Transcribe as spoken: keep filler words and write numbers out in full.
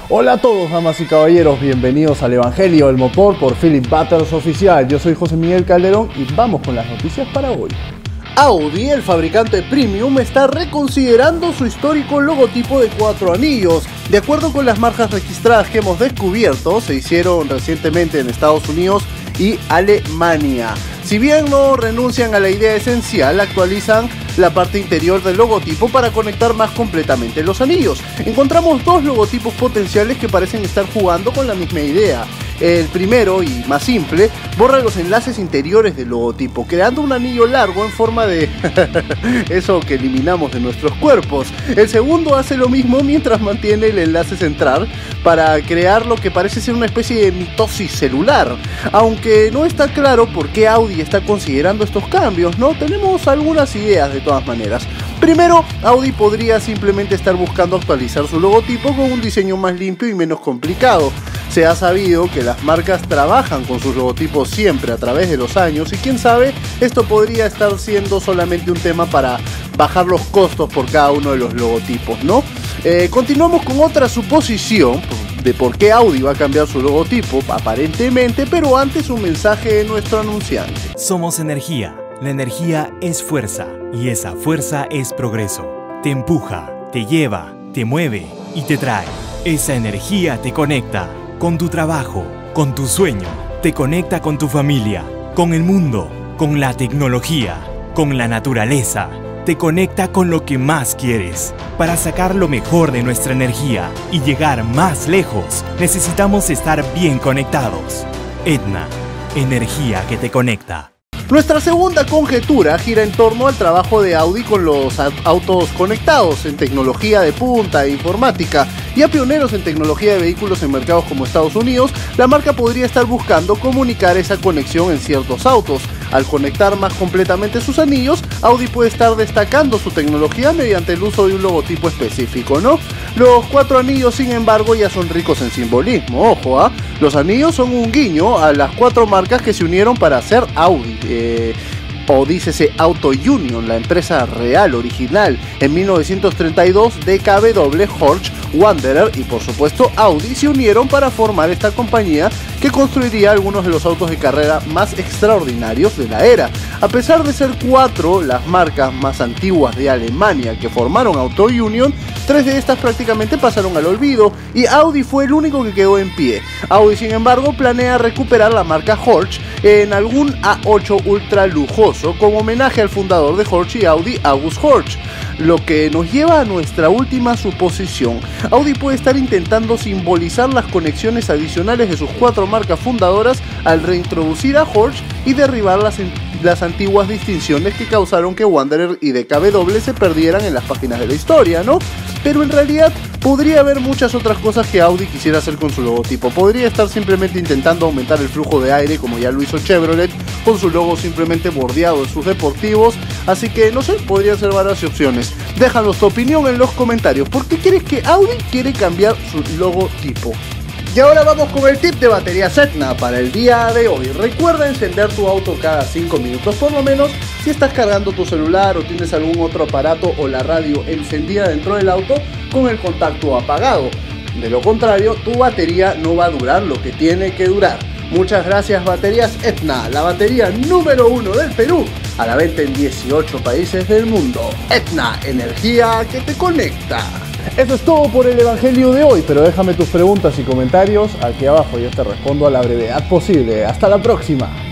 Hola a todos, damas y caballeros, bienvenidos al Evangelio del Motor por Philip Butters Oficial. Yo soy José Miguel Calderón y vamos con las noticias para hoy. Audi, el fabricante premium, está reconsiderando su histórico logotipo de cuatro anillos. De acuerdo con las marcas registradas que hemos descubierto, se hicieron recientemente en Estados Unidos y Alemania. Si bien no renuncian a la idea esencial, actualizan la parte interior del logotipo para conectar más completamente los anillos. Encontramos dos logotipos potenciales que parecen estar jugando con la misma idea. El primero, y más simple, borra los enlaces interiores del logotipo, creando un anillo largo en forma de eso que eliminamos de nuestros cuerpos. El segundo hace lo mismo mientras mantiene el enlace central para crear lo que parece ser una especie de mitosis celular. Aunque no está claro por qué Audi está considerando estos cambios, ¿no? Tenemos algunas ideas de todas maneras. Primero, Audi podría simplemente estar buscando actualizar su logotipo con un diseño más limpio y menos complicado. Se ha sabido que las marcas trabajan con sus logotipos siempre a través de los años y quién sabe, esto podría estar siendo solamente un tema para bajar los costos por cada uno de los logotipos, ¿no? Eh, continuamos con otra suposición de por qué Audi va a cambiar su logotipo, aparentemente, pero antes un mensaje de nuestro anunciante. Somos energía, la energía es fuerza y esa fuerza es progreso. Te empuja, te lleva, te mueve y te trae. Esa energía te conecta con tu trabajo, con tu sueño, te conecta con tu familia, con el mundo, con la tecnología, con la naturaleza, te conecta con lo que más quieres. Para sacar lo mejor de nuestra energía y llegar más lejos, necesitamos estar bien conectados. Etna, energía que te conecta. Nuestra segunda conjetura gira en torno al trabajo de Audi con los autos conectados en tecnología de punta e informática. Ya pioneros en tecnología de vehículos en mercados como Estados Unidos, la marca podría estar buscando comunicar esa conexión en ciertos autos. Al conectar más completamente sus anillos, Audi puede estar destacando su tecnología mediante el uso de un logotipo específico, ¿no? Los cuatro anillos, sin embargo, ya son ricos en simbolismo, ojo, ¿ah? ¿eh? Los anillos son un guiño a las cuatro marcas que se unieron para hacer Audi. Eh, o dícese Auto Union, la empresa real original en mil novecientos treinta y dos de D K W, Porsche, Wanderer y por supuesto Audi se unieron para formar esta compañía que construiría algunos de los autos de carrera más extraordinarios de la era. A pesar de ser cuatro las marcas más antiguas de Alemania que formaron Auto Union, tres de estas prácticamente pasaron al olvido y Audi fue el único que quedó en pie. Audi, sin embargo, planea recuperar la marca Porsche en algún A ocho ultra lujoso como homenaje al fundador de Porsche y Audi, August Porsche. Lo que nos lleva a nuestra última suposición. Audi puede estar intentando simbolizar las conexiones adicionales de sus cuatro marcas fundadoras al reintroducir a Porsche y derribar las, las antiguas distinciones que causaron que Wanderer y D K W se perdieran en las páginas de la historia, ¿no? Pero en realidad podría haber muchas otras cosas que Audi quisiera hacer con su logotipo. Podría estar simplemente intentando aumentar el flujo de aire como ya lo hizo Chevrolet con su logo simplemente bordeado en sus deportivos. Así que no sé, podrían ser varias opciones. Déjanos tu opinión en los comentarios. ¿Por qué crees que Audi quiere cambiar su logotipo? Y ahora vamos con el tip de baterías Etna para el día de hoy. Recuerda encender tu auto cada cinco minutos por lo menos si estás cargando tu celular o tienes algún otro aparato o la radio encendida dentro del auto con el contacto apagado. De lo contrario, tu batería no va a durar lo que tiene que durar. Muchas gracias Baterías Etna, la batería número uno del Perú, a la venta en dieciocho países del mundo. Etna, energía que te conecta. Eso es todo por el Evangelio de hoy, pero déjame tus preguntas y comentarios aquí abajo, yo te respondo a la brevedad posible. Hasta la próxima.